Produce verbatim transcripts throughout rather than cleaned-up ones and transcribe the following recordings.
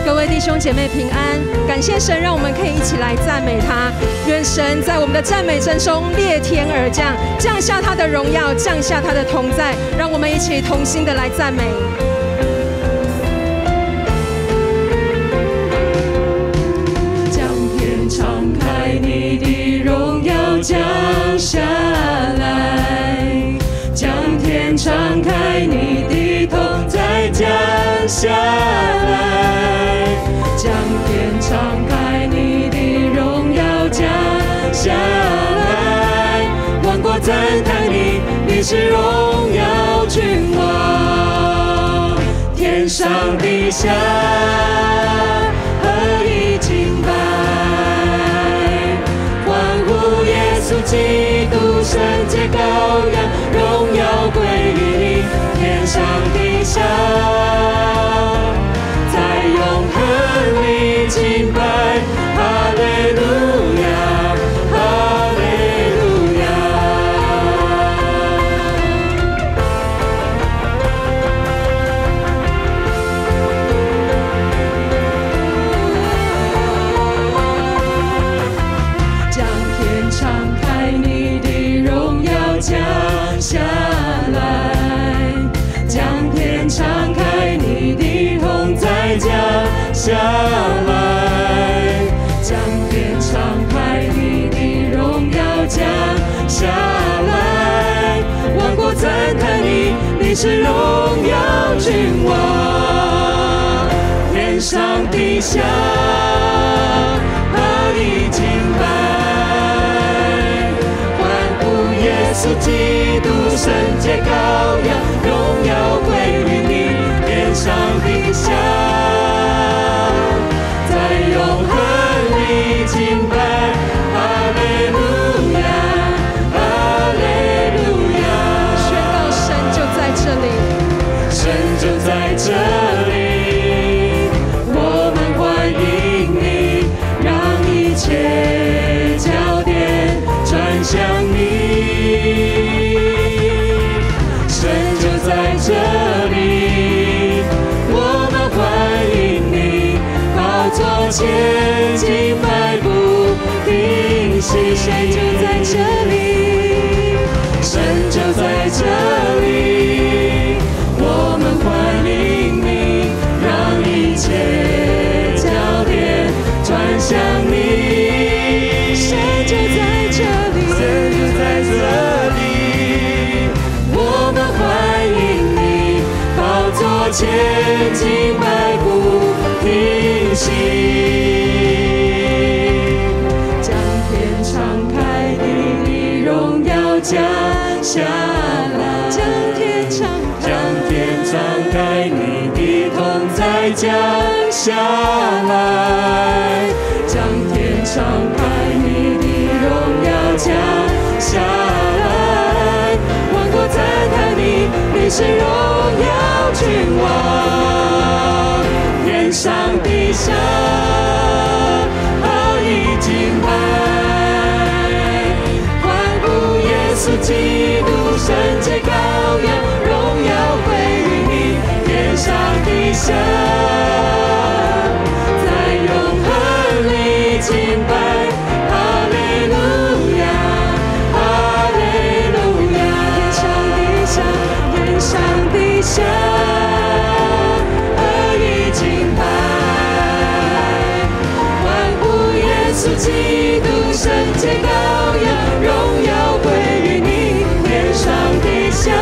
各位弟兄姐妹平安，感谢神，让我们可以一起来赞美他。愿神在我们的赞美声中裂天而降，降下他的荣耀，降下他的同在，让我们一起同心的来赞美。将天敞开，你的荣耀降下来，将天敞开，你的同在降下来，将天敞开，你的荣耀降下来，万国赞叹你，你是荣耀君王，天上地下合一敬拜，欢呼耶稣基督，圣洁羔羊，荣耀归于你，天上地下在永恒里敬拜，哈利路亚，哈利路亚。将天敞开，你的荣耀降下来，将天敞开，你的同在降下来，将天敞开，你的荣耀降下来，万国赞叹你，你是荣耀君王，天上地下合一敬拜，欢呼耶稣基督，圣洁羔羊，荣耀归于你，天上地下在永恒里敬拜，哈利路亚，哈利路亚。宣告神就在这里，神就在这里，我们欢迎你，让一切焦点转向你。神就在这里，我们欢迎你，宝座前敬拜不停息。神就在这里，神就在这里，我们欢迎你，让一切焦点转向你。神就在这里，神就在这里，我们欢迎你，宝座前敬拜不停息。将天敞开，你的荣耀降下来，将天敞开，将天敞开，你的同在降下来，将天敞开，你的荣耀降下来，万国赞叹你，你是荣耀君王，天上地下合一敬拜，欢呼耶稣基督，圣洁羔羊，荣耀归于你，天上地下在永恒里敬拜，哈利路亚，哈利路亚。天上地下，天上地下合一敬拜，欢呼耶稣基督，圣洁羔羊，荣耀归于你，天上地下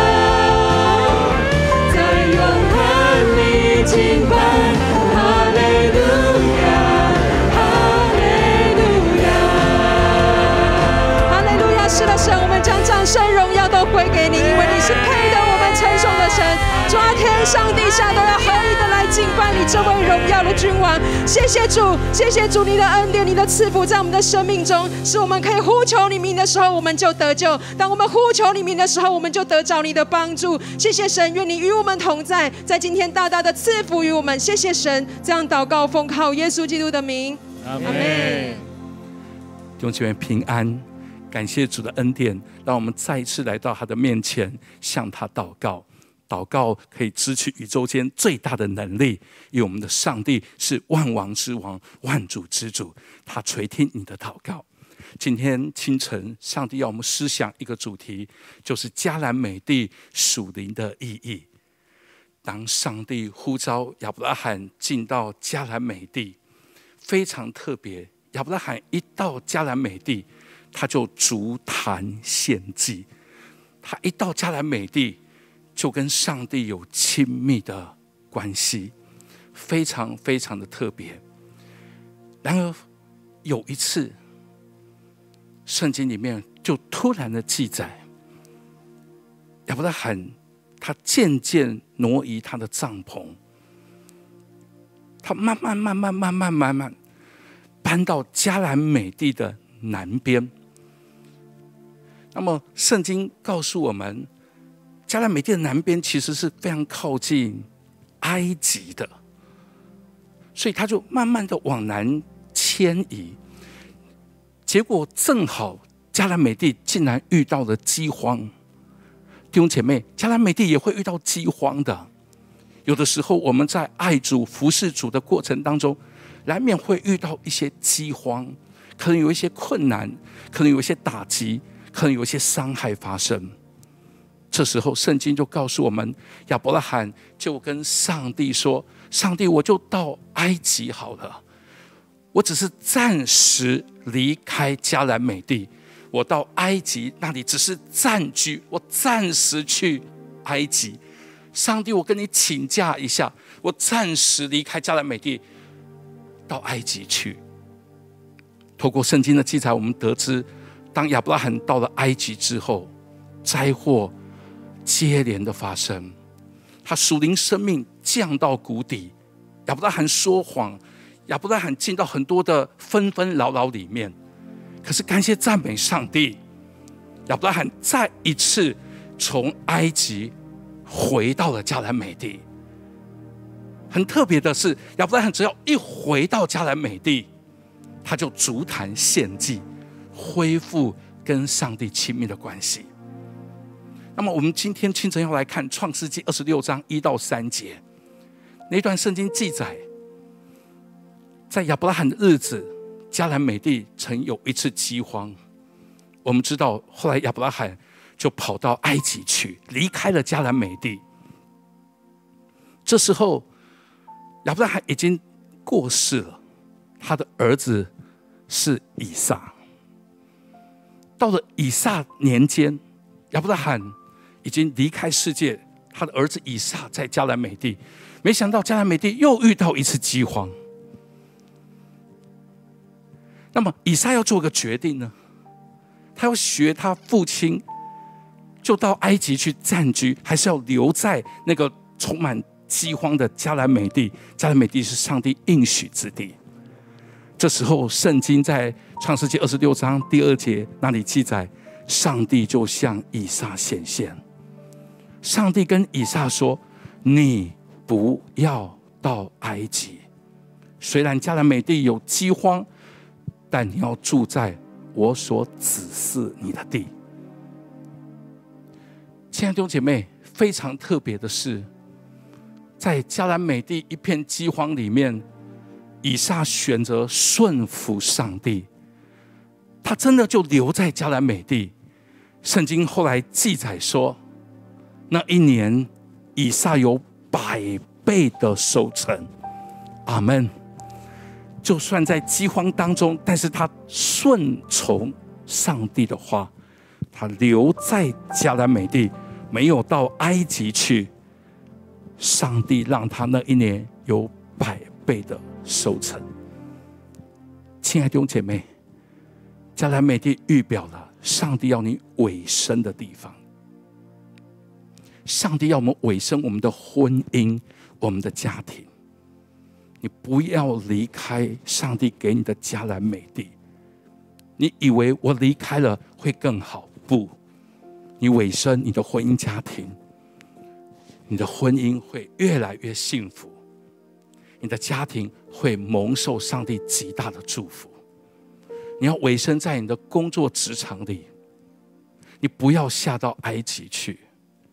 在永恒里敬拜，哈利路亚，哈利路亚，哈利路亚。是的，神，我们将掌声荣耀都归给你，因为你是配得我们称颂的神。主啊，天上地下都要合一的来敬拜你这位荣耀的君王。谢谢主，谢谢主，你的恩典，你的赐福在我们的生命中，使我们可以呼求你名的时候，我们就得救；当我们呼求你名的时候，我们就得着你的帮助。谢谢神，愿你与我们同在，在今天大大的赐福于我们。谢谢神，这样祷告奉靠耶稣基督的名，阿们。 弟兄姐妹平安，感谢主的恩典，让我们再一次来到他的面前，向他祷告。 祷告可以支取宇宙间最大的能力，因为我们的上帝是万王之王、万主之主，他垂听你的祷告。今天清晨，上帝要我们思想一个主题，就是迦南美地属灵的意义。当上帝呼召亚伯拉罕进到迦南美地，非常特别。亚伯拉罕一到迦南美地，他就筑坛献祭。他一到迦南美地，就跟上帝有亲密的关系，非常非常的特别。然而有一次，圣经里面就突然的记载，亚伯拉罕他渐渐挪移他的帐篷，他慢慢慢慢慢慢慢慢搬到迦南美地的南边。那么圣经告诉我们，迦南美地的南边其实是非常靠近埃及的，所以他就慢慢的往南迁移。结果正好迦南美地竟然遇到了饥荒。弟兄姐妹，迦南美地也会遇到饥荒的。有的时候我们在爱主服侍主的过程当中，难免会遇到一些饥荒，可能有一些困难，可能有一些打击，可能有一些伤害发生。这时候圣经就告诉我们，亚伯拉罕就跟上帝说，上帝，我就到埃及好了，我只是暂时离开迦南美地，我到埃及那里只是暂居，我暂时去埃及。上帝，我跟你请假一下，我暂时离开迦南美地到埃及去。透过圣经的记载，我们得知，当亚伯拉罕到了埃及之后，灾祸接连的发生，他属灵生命降到谷底。亚伯拉罕说谎，亚伯拉罕进到很多的纷纷扰扰里面。可是感谢赞美上帝，亚伯拉罕再一次从埃及回到了迦南美地。很特别的是，亚伯拉罕只要一回到迦南美地，他就筑坛献祭，恢复跟上帝亲密的关系。那么我们今天清晨要来看创世纪二十六章一到三节，那段圣经记载，在亚伯拉罕的日子，迦南美地曾有一次饥荒。我们知道后来亚伯拉罕就跑到埃及去，离开了迦南美地。这时候亚伯拉罕已经过世了，他的儿子是以撒。到了以撒年间，亚伯拉罕已经离开世界，他的儿子以撒在迦南美地。没想到迦南美地又遇到一次饥荒。那么以撒要做个决定呢，他要学他父亲，就到埃及去暂居，还是要留在那个充满饥荒的迦南美地？迦南美地是上帝应许之地。这时候圣经在创世纪二十六章第二节那里记载，上帝就向以撒显现。上帝跟以撒说，你不要到埃及，虽然迦南美地有饥荒，但你要住在我所指示你的地。亲爱的弟兄姐妹，非常特别的是，在迦南美地一片饥荒里面，以撒选择顺服上帝，他真的就留在迦南美地。圣经后来记载说，那一年以撒有百倍的收成。阿们。就算在饥荒当中，但是他顺从上帝的话，他留在迦南美地，没有到埃及去。上帝让他那一年有百倍的收成。亲爱的弟兄姐妹，迦南美地预表了上帝要你委身的地方。上帝要我们委身我们的婚姻，我们的家庭。你不要离开上帝给你的迦南美地。你以为我离开了会更好？不，你委身你的婚姻家庭，你的婚姻会越来越幸福，你的家庭会蒙受上帝极大的祝福。你要委身在你的工作职场里，你不要下到埃及去。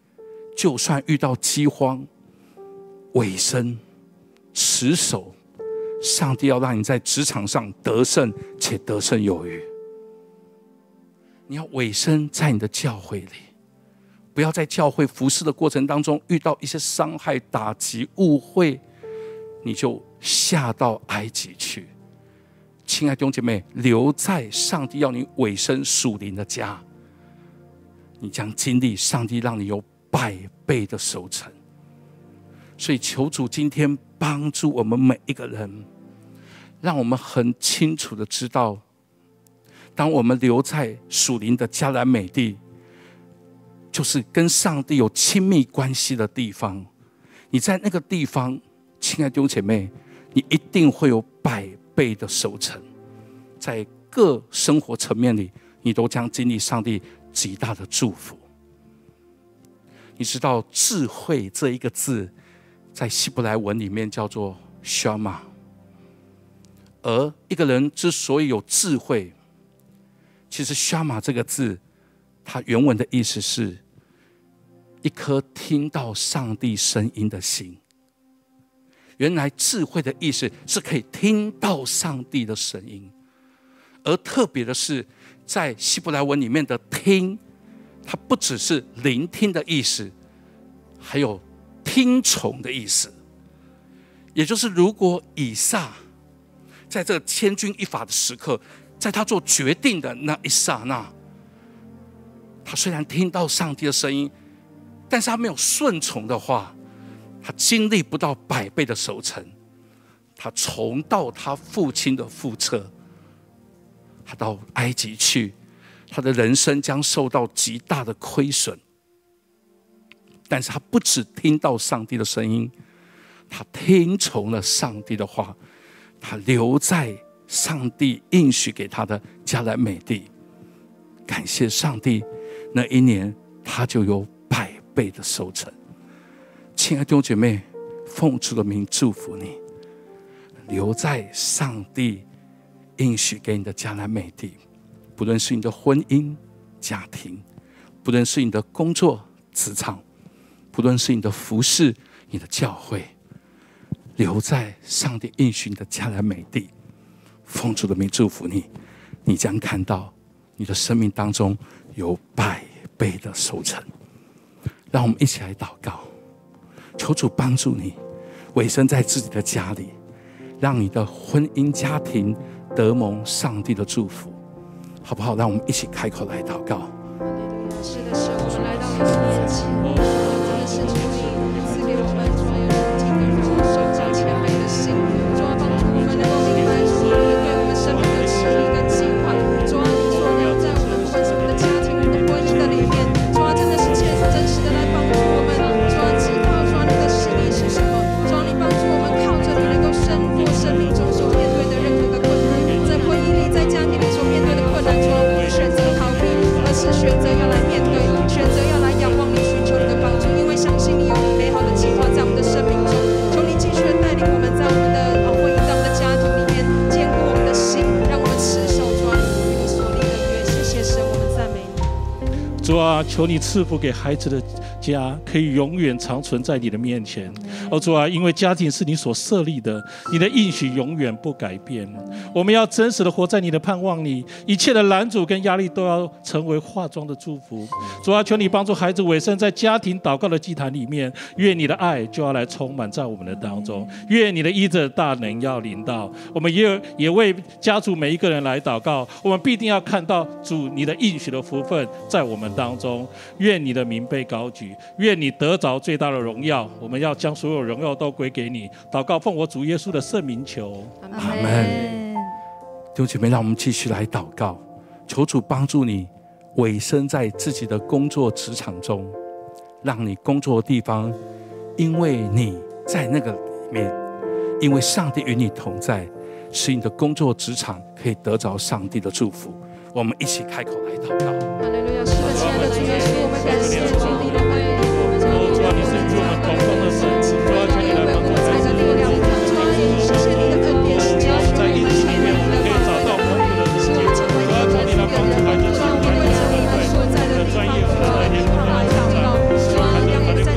就算遇到饥荒，委身持守，上帝要让你在职场上得胜，且得胜有余。你要委身在你的教会里，不要在教会服事的过程当中遇到一些伤害、打击、误会，你就下到埃及去。亲爱的弟兄姐妹，留在上帝要你委身属灵的家，你将经历上帝让你有百倍的收成。所以求主今天帮助我们每一个人，让我们很清楚的知道，当我们留在属灵的迦南美地，就是跟上帝有亲密关系的地方。你在那个地方，亲爱的弟兄姐妹，你一定会有百倍的收成。在各生活层面里，你都将经历上帝极大的祝福。你知道智慧这一个字在希伯来文里面叫做 Shama， 而一个人之所以有智慧，其实 Shama 这个字它原文的意思是一颗听到上帝声音的心。原来智慧的意思是可以听到上帝的声音，而特别的是在希伯来文里面的听，它不只是聆听的意思，还有听从的意思。也就是如果以撒在这个千钧一发的时刻，在他做决定的那一刹那，他虽然听到上帝的声音，但是他没有顺从的话，他经历不到百倍的收成。他重蹈他父亲的覆辙，他到埃及去，他的人生将受到极大的亏损。但是他不只听到上帝的声音，他听从了上帝的话，他留在上帝应许给他的迦南美地。感谢上帝，那一年他就有百倍的收成。亲爱的弟兄姐妹，奉主的名祝福你，留在上帝应许给你的迦南美地。不论是你的婚姻、家庭，不论是你的工作、职场，不论是你的服事、你的教会，留在上帝应许你的迦南美地。奉主的名祝福你，你将看到你的生命当中有百倍的收成。让我们一起来祷告，求主帮助你委身在自己的家里，让你的婚姻家庭得蒙上帝的祝福，好不好？让我们一起开口来祷告。 是的，是我们来到你的面前，真的是求你赐给我们所有人听的人手掌谦卑的心，主啊，帮助我们能够明白主你对我们生命的旨意跟计划。主啊，你说要在我们不管是我们的家庭、我们的婚姻的里面，主啊，真的是切实真实的来帮助我们。主啊，知道主啊你的心意是什么。主啊，你帮助我们靠着你能够胜过生命中所面对的任何的困难，在婚姻里、在家庭里所面对的困难，主啊，不选择逃避，而是选择要来面对，选择要来仰望你，寻求你的帮助，因为相信你有你美好的计划在我们的生命中。求你继续的带领我们，在我们的婚姻、在我们的家庭里面坚固我们的心，让我们持守主啊你与你所立的约。谢谢神，我们赞美你。 主啊，求你赐福给孩子的家可以永远长存在你的面前。哦，主啊，因为家庭是你所设立的，你的应许永远不改变。我们要真实的活在你的盼望里，一切的拦阻跟压力都要成为化妆的祝福。主啊，求你帮助孩子委身在家庭祷告的祭坛里面，愿你的爱就要来充满在我们的当中，愿你的医治大能要临到。我们也也为家族每一个人来祷告，我们必定要看到主你的应许的福分在我们当中。愿你的名被高举，愿你得着最大的荣耀。我们要将所有荣耀都归给你。祷告奉我主耶稣的圣名求， 阿们。弟兄姐妹，让我们继续来祷告，求主帮助你委身在自己的工作职场中，让你工作的地方，因为你在那个里面，因为上帝与你同在，使你的工作职场可以得着上帝的祝福。我们一起开口来祷告。 哈利路亚！是的，亲爱的主耶稣，我们感谢主你的爱，我们将你的爱主啊，求你来帮助我们的力量，主啊，谢谢你的恩典，是加许我们前面的可以找到朋友的世界，主啊，求你来帮助孩子，主啊，我们为着你们所在的地方，主啊，来祷告，主啊，让我们在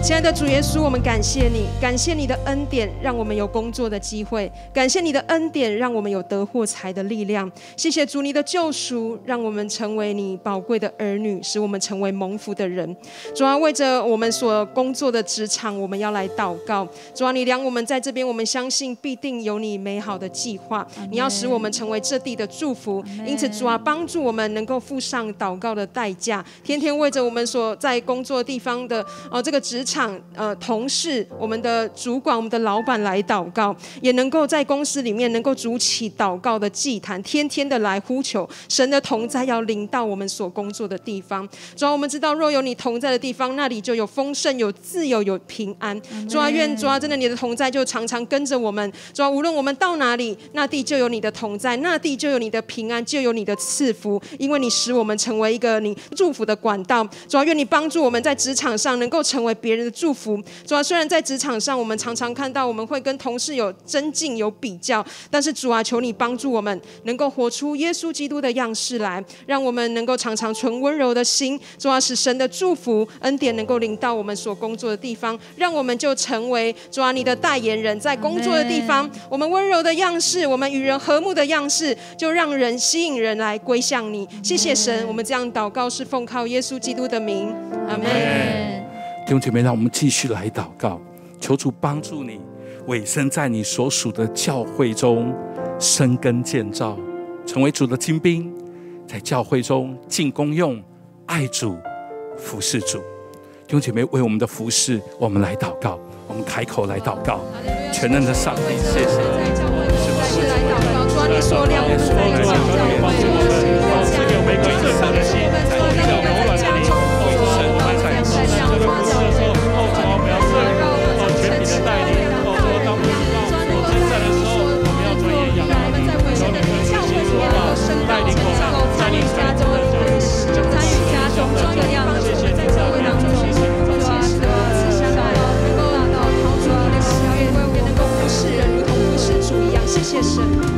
亲爱的主耶稣，我们感谢你，感谢你的恩典，让我们有工作的机会；感谢你的恩典，让我们有得获财的力量。谢谢主，你的救赎，让我们成为你宝贵的儿女，使我们成为蒙福的人。主啊，为着我们所工作的职场，我们要来祷告。主啊，你量我们在这边，我们相信必定有你美好的计划。你要使我们成为这地的祝福，因此主啊，帮助我们能够付上祷告的代价，天天为着我们所在工作地方的、呃、这个职场呃，同事、我们的主管、我们的老板来祷告，也能够在公司里面能够筑起祷告的祭坛，天天的来呼求神的同在，要临到我们所工作的地方。主啊，我们知道若有你同在的地方，那里就有丰盛、有自由、有平安。主啊，愿主啊，真的你的同在就常常跟着我们。主啊，无论我们到哪里，那地就有你的同在，那地就有你的平安，就有你的赐福，因为你使我们成为一个你祝福的管道。主啊，愿你帮助我们在职场上能够成为别人的祝福。主啊，虽然在职场上我们常常看到我们会跟同事有争竞有比较，但是主啊，求你帮助我们能够活出耶稣基督的样式来，让我们能够常常存温柔的心。主啊，使神的祝福恩典能够临到我们所工作的地方，让我们就成为主啊你的代言人，在工作的地方我们温柔的样式，我们与人和睦的样式，就让人吸引人来归向你。谢谢神，我们这样祷告是奉靠耶稣基督的名，阿们。 弟兄姐妹，让我们继续来祷告，求主帮助你委身在你所属的教会中生根建造，成为主的精兵，在教会中尽功用，爱主，服侍主。弟兄姐妹，为我们的服侍，我们来祷告，我们开口来祷告。全能的上帝，谢谢你，是来祷告，主啊，你所量我们在教会，帮助我们，赐给我们一个正常的心，在我们的柔软的灵，哦，神，我们在这个服侍的时候，哦，主啊，我们要顺服哦全体的带领，哦，主啊，当我们知道所征战的时候，我们要专业仰望你，求你们教会说话，带领我们，带领家中的教会，参与家中的这样的这些在会当中，谢谢主啊，主啊，赐下来能够达到陶主啊的喜悦，也能够服侍人，如同服侍主一样。谢谢神。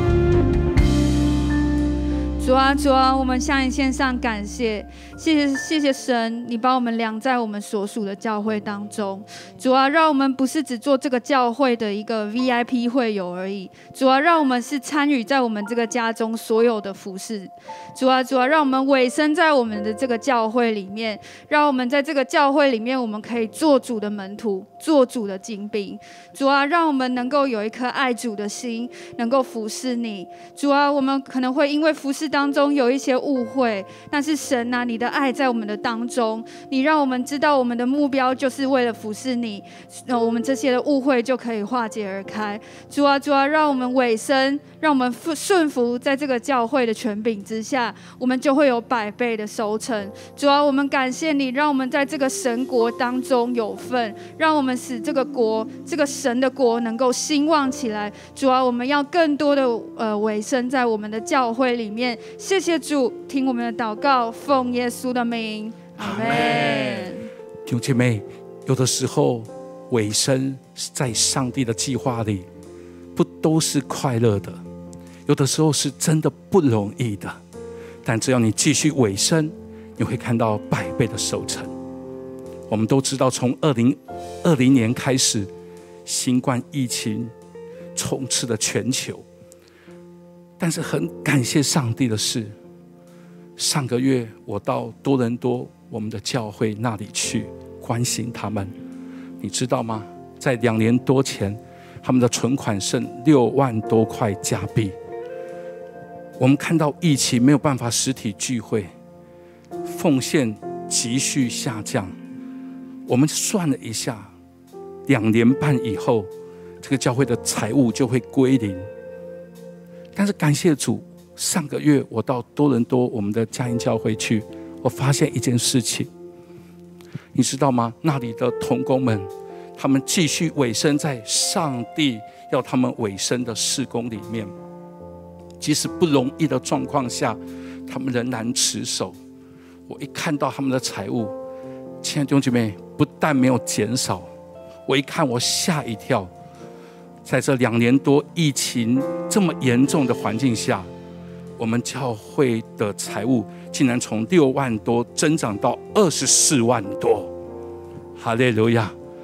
主啊，主啊，我们向你献上感谢，谢谢谢谢神，你把我们量在我们所属的教会当中。主啊，让我们不是只做这个教会的一个 V I P 会友而已。主啊，让我们是参与在我们这个家中所有的服事。主啊，主啊，让我们委身在我们的这个教会里面，让我们在这个教会里面，我们可以做主的门徒，做主的精兵。主啊，让我们能够有一颗爱主的心，能够服侍你。主啊，我们可能会因为服侍当中有一些误会，但是神啊，你的爱在我们的当中，你让我们知道我们的目标就是为了服侍你，我们这些的误会就可以化解而开。主啊，主啊，让我们委身，让我们顺服在这个教会的权柄之下，我们就会有百倍的收成。主啊，我们感谢你，让我们在这个神国当中有份，让我们使这个国，这个神的国能够兴旺起来。主啊，我们要更多的呃委身在我们的教会里面。谢谢主，听我们的祷告，奉耶稣的名，阿们。 弟兄姐妹，有的时候委身在上帝的计划里，不都是快乐的，有的时候是真的不容易的。但只要你继续委身，你会看到百倍的收成。我们都知道，从二零二零年开始，新冠疫情充斥了全球。但是很感谢上帝的是，上个月我到多伦多我们的教会那里去关心他们。你知道吗？在两年多前，他们的存款剩六万多块加币。我们看到疫情没有办法实体聚会，奉献急剧下降。我们算了一下，两年半以后，这个教会的财务就会归零。但是感谢主，上个月我到多伦多我们的佳音教会去，我发现一件事情，你知道吗？那里的同工们，他们继续委身在上帝要他们委身的事工里面，即使不容易的状况下，他们仍然持守。我一看到他们的财务，亲爱的弟兄姐妹，不但没有减少，我一看我吓一跳。在这两年多疫情这么严重的环境下，我们教会的财务竟然从六万多增长到二十四万多，哈利路亚！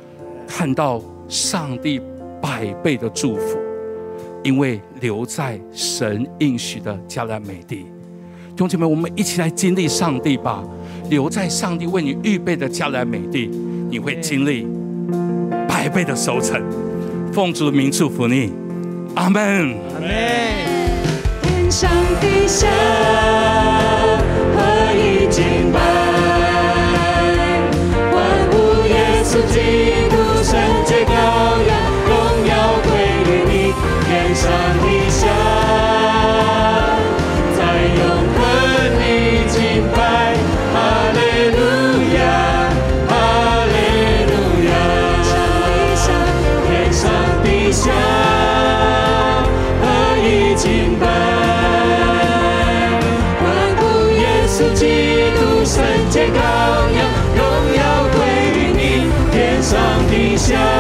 看到上帝百倍的祝福，因为留在神应许的迦南美地。弟兄姐妹，我们一起来经历上帝吧！留在上帝为你预备的迦南美地，你会经历百倍的收成。奉主的名祝福你，阿门。 阿门。 天上地下何以敬拜？欢呼耶稣基督，圣洁羔羊，荣耀归于你。天上地下，在永恒里敬拜。哈利路亚，哈利路亚。天上地下，何以敬拜？欢呼耶稣基督，圣洁羔羊，荣耀归于你。天上地下。